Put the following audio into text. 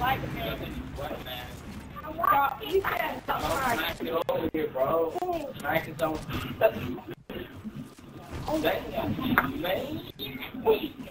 like it, man. What, man? You said something right. Smack it over here, bro. Smack it over. Damn, man.